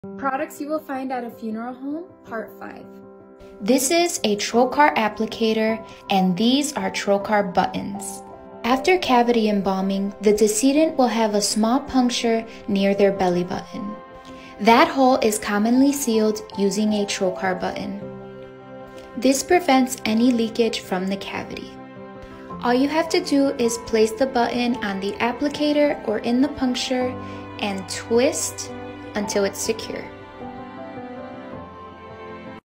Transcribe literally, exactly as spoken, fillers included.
Products you will find at a funeral home, Part five. This is a trocar applicator, and these are trocar buttons. After cavity embalming, the decedent will have a small puncture near their belly button. That hole is commonly sealed using a trocar button. This prevents any leakage from the cavity. All you have to do is place the button on the applicator or in the puncture and twist until it's secure.